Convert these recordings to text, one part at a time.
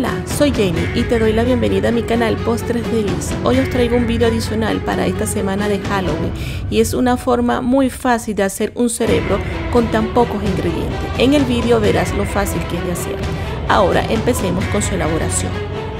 Hola, soy Jenny y te doy la bienvenida a mi canal Postres de Liz. Hoy os traigo un video adicional para esta semana de Halloween y es una forma muy fácil de hacer un cerebro con tan pocos ingredientes. En el video verás lo fácil que es de hacer. Ahora empecemos con su elaboración.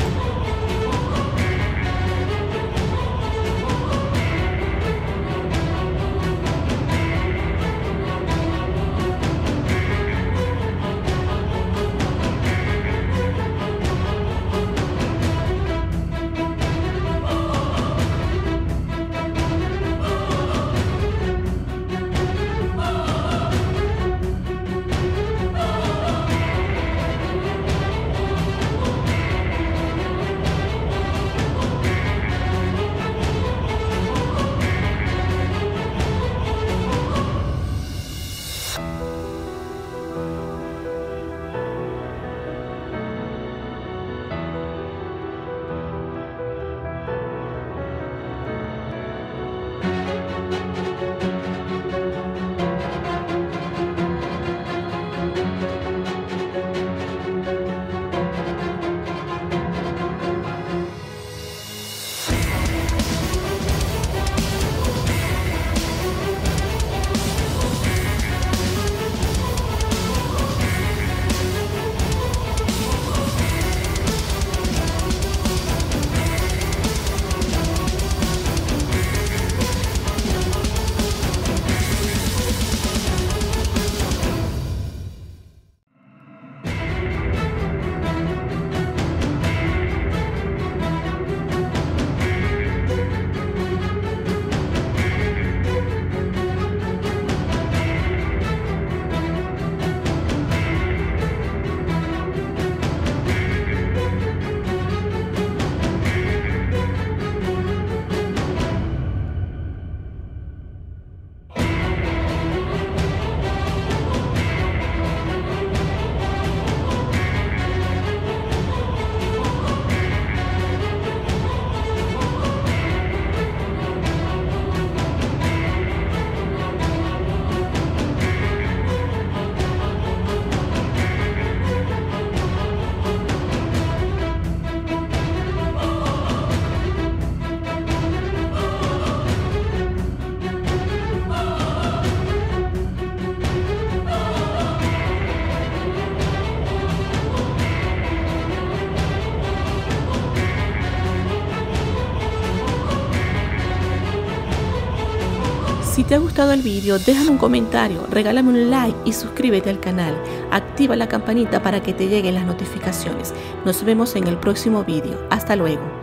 Si te ha gustado el vídeo, déjame un comentario, regálame un like y suscríbete al canal. Activa la campanita para que te lleguen las notificaciones. Nos vemos en el próximo vídeo. Hasta luego.